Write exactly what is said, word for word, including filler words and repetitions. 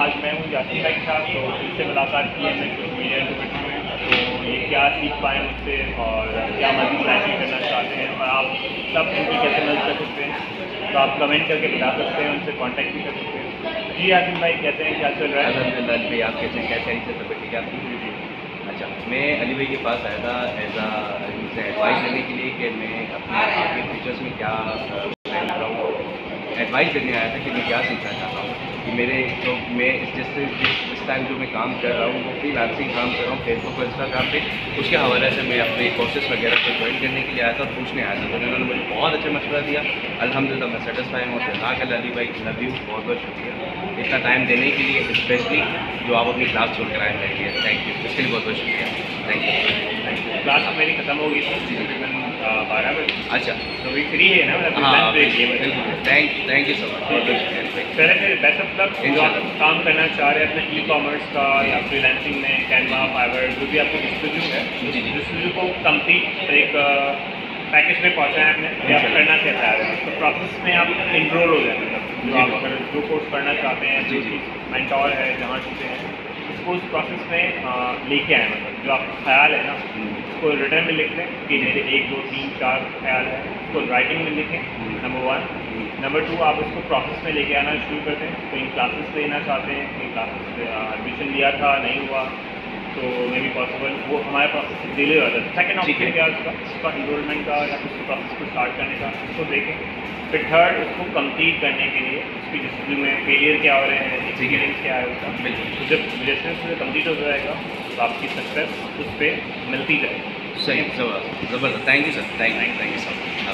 आज मैं हूँ यासीन भाई के साथ, तो इनसे मुलाकात की है मैं सोशल मीडिया यूट्यूब में। तो ये क्या सीख पाए मुझसे और क्या मज़ीद लाइफ करना चाहते हैं और आप सब उनकी कैसे मदद कर सकते हैं, तो आप कमेंट करके बता सकते हैं, उनसे कांटेक्ट भी कर सकते हैं। जी यासीन भाई कैसे हैं, क्या चल रहा है? अल्हम्दुलिल्लाह अली भाई, आप कैसे हैं? क्या चाहिए से सब ठीक है आपकी? अच्छा, मैं अली भाई के पास आया था एज आ उनसे एडवाइस लेने के लिए कि मैं अपने आगे फ्यूचर्स में क्या प्लान कर रहा हूँ। एडवाइस देने आया था कि मैं क्या सीखना चाहता हूँ कि मेरे जो मैं इस जिस जिस इस टाइम जो मैं काम कर रहा हूँ वो फ्री लांसिंग काम कर रहा हूँ फेसबुक और इंस्टाग्राम पे, उसके हवाले से मैं अपने कोर्सेज वगैरह को ज्वाइन करने के लिए आया था और पूछने आया था। तो उन्होंने मुझे बहुत अच्छा मशवरा दिया। अल्हम्दुलिल्लाह मैं सेटिस्फाई हूँ। जज़ाकल्लाह अली भाई, लव यू, बहुत बहुत शुक्रिया इतना टाइम देने के लिए, स्पेशली जो आप अपनी क्लास छोड़ कर आए मेरे लिए। थैंक यू, इसके लिए बहुत बहुत शुक्रिया। Thank you. क्लास अब मेरी ख़त्म हो गई थी तकरीबन बारह बजे। अच्छा, तो भी फ्री है ना, मतलब हाँ लंच ब्रेक है। Thank thank you so much, बहुत बहुत शुक्रिया। पहले फिर बेस्ट ऑफ लक जो आप काम करना चाह रहे हैं अपने ई कॉमर्स का या फ्रीलांसिंग में, कैनवा, फाइवर, जो भी आपको डिस्ट्रीब्यूट है, जी जी डिस्ट्रीब्यूट को कंप्लीट एक पैकेज में पहुंचाएं आपने, या आप करना क्या चाह रहे हैं, तो प्रोसेस में आप इनरोल हो जाए। मतलब जो आप अगर जो कोर्स करना चाहते हैं, जो चीज़ मेंटोर है, जहाँ चीज़ें हैं, उसको उस प्रोसेस में लेके आए। मतलब जो आपका ख्याल है ना, उसको रिटर्न में लिख लें कि मेरे एक दो तीन चार ख्याल है, उसको राइटिंग में लिखें, नंबर वन। नंबर टू, आप उसको प्रोसेस में लेके आना शुरू करते हैं। तो इन क्लासेस लेना चाहते हैं, इन क्लासेस एडमिशन लिया था, नहीं हुआ, तो मे बी पॉसिबल वो हमारे प्रोसेस डिले हो जाता है। सेकेंड ऑप्शन क्या है उसका, उसका इनरोलमेंट का या उस प्रोसेस को स्टार्ट करने का, उसको देखें। फिर थर्ड, उसको कंप्लीट करने के लिए उसकी डिस्ट्रीब्यूट में फेलियर क्या हो रहे हैं, एक्सपीरियंस क्या है उसका, तो जब जैसे उसमें कंप्लीट हो जाएगा तो आपकी सक्सेस उस पर मिलती जाएगी। सही, ज़बरदस्त, ज़बरदस्त। Thank you sir, thank you, thank you sir.